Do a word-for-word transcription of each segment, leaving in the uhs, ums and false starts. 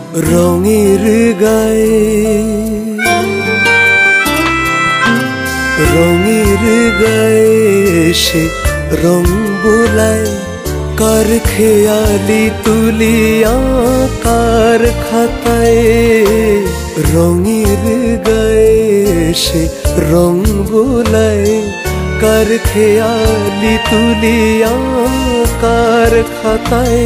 রঙের গায়ে রঙের গায়ে সে রং বোলায় কার খেয়ালি তুলিয়া কার খাতায় রঙের গায়ে সে রং বোলায় কার খেয়ালি তুলিয়া কার খাতায়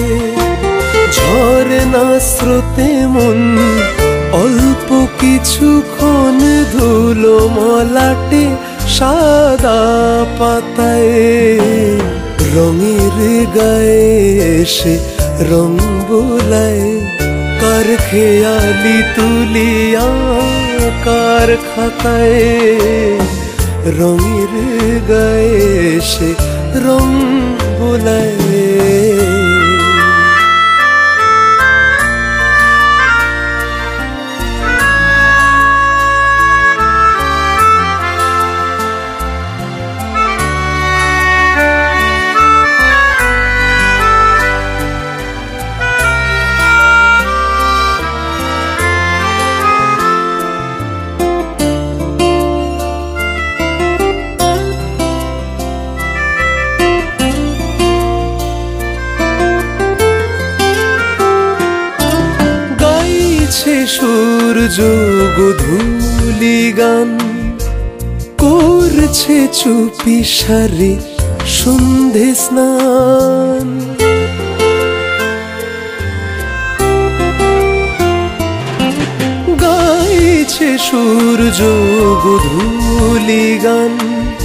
ঝরনা স্রোতে মন অল্প কিছুক্ষণ ধুলো মলাটে সাদা পাতায় রঙের গায়ে সে রং বোলায় কার খেয়ালি তুলিয়া কার খাতায় রঙের গায়ে সে রং বোলায় সূর্য গোধূলি গান করছে চুপি সারে সন্ধে স্নান গাইছে সূর্য গোধূলি গান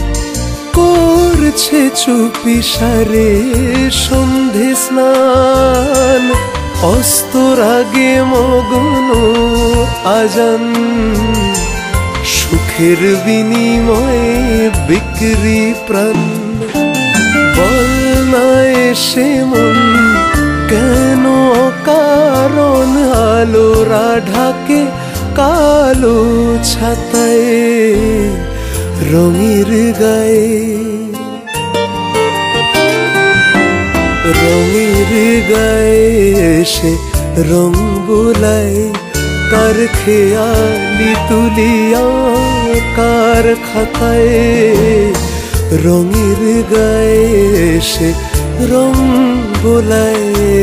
করছে চুপি সারে সন্ধে স্নান অস্তর আগে মগ্ন আজান সুখের বিনিময়ে বিক্রি প্রাণ বল না এসে মন কেন অকারণ আলোরা ঢাকে কালো ছাতায় রঙের গায়ে রঙের গায়ে সে রং বোলায় কার খেয়ালি তুলিয়া কার খাতায় রঙের গায়ে সে রং বোলায়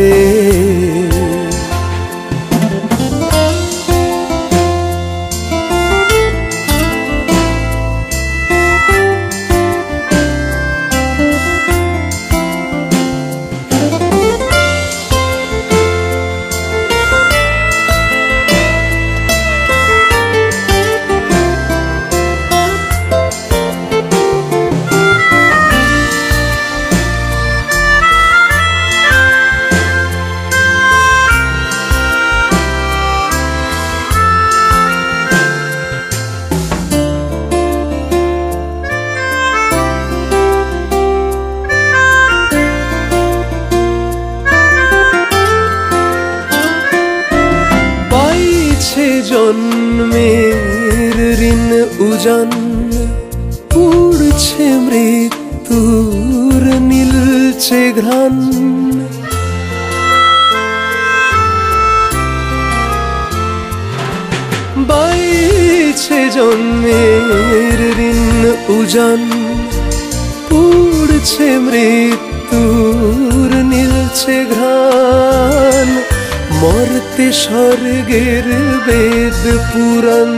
জন্মের ঋণ উজান উড়ছে মৃত্যুর নীলছে ঘ্রাণ বাইছে জন্মের ঋণ উজান উড়ছে মৃত্যুর নীলছে ঘ্রাণ মর্তে স্বর্গের বেদ পুরাণ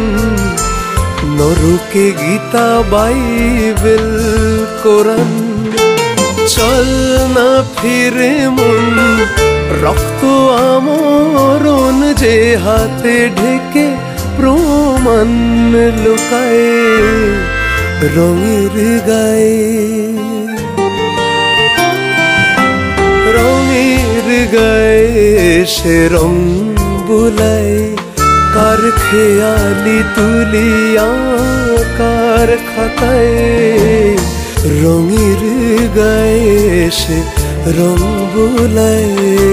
নরকে গীতা বাইবেল কোরআন চল না ফিরে মন রক্ত আমরণ যে হাতে ঢেকে প্রমাণ লুকায় রঙের গায়ে রঙের গায়ে সে রং বোলায় কার খেয়ালি তুলিয়া কার খাতায় রঙের গায়ে সে রং বোলায়